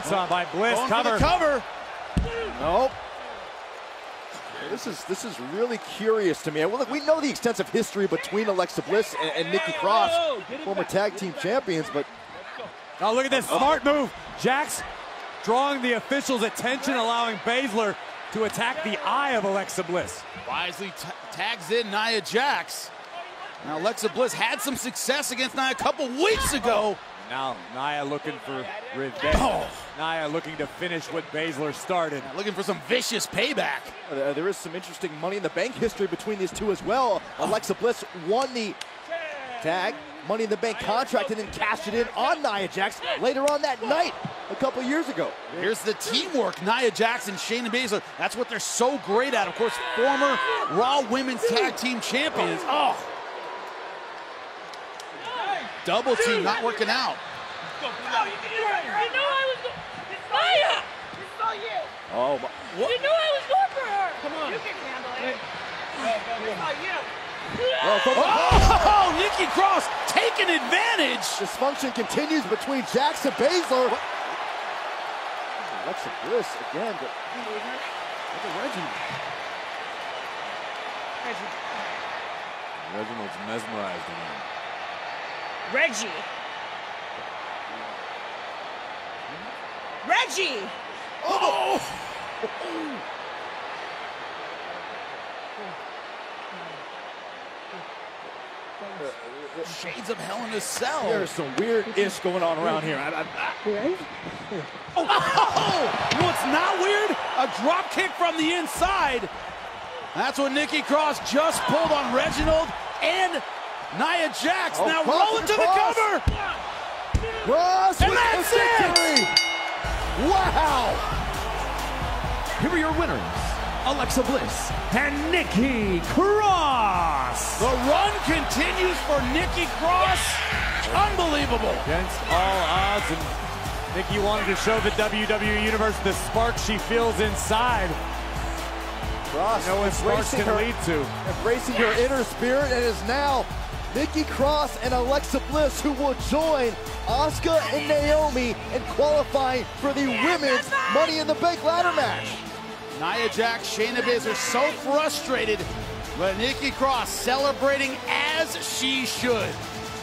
Stance on by Bliss. Going cover. for the cover. Nope. This is really curious to me. Well, look, we know the extensive history between Alexa Bliss and Nikki Cross, former tag team champions, but Oh, look at this smart move. Jax drawing the officials' attention, allowing Baszler to attack the eye of Alexa Bliss. Wisely tags in Nia Jax. Now Alexa Bliss had some success against Nia a couple weeks ago. Now Nia looking for revenge. Nia looking to finish what Baszler started. Looking for some vicious payback. there is some interesting Money in the Bank history between these two as well. Alexa Bliss won the tag Money in the Bank contract and then cashed it in on Nia Jax later on that night a couple years ago. Here's the teamwork, Nia Jax and Shayna Baszler. That's what they're so great at. Of course, former Raw Women's Tag Team Champions. Oh! Double team not working out. Oh, what? You knew I was going for her. Come on. You can handle it. Oh, Nikki Cross taking advantage. Dysfunction continues between Jax and Baszler. Alexa Bliss again, but look at Reggie. Reginald's mesmerized in him. Reggie! Oh! Shades of Hell in a Cell. There's some weird-ish going on around here. Oh, you know what's not weird? A drop kick from the inside. That's what Nikki Cross just pulled on Reginald and Nia Jax. Oh, now Cross rolling to the across. cover. Cross And with that's the it! victory. Wow! Here are your winners, Alexa Bliss and Nikki Cross. The run continues for Nikki Cross. Unbelievable. Against all odds, and Nikki wanted to show the WWE Universe the spark she feels inside. Cross, You know what sparks can lead to. embracing her inner spirit, and is now Nikki Cross and Alexa Bliss, who will join Asuka and Naomi in qualifying for the women's Money in the Bank ladder match. Nia Jax, Shayna Baszler so frustrated, but Nikki Cross celebrating as she should.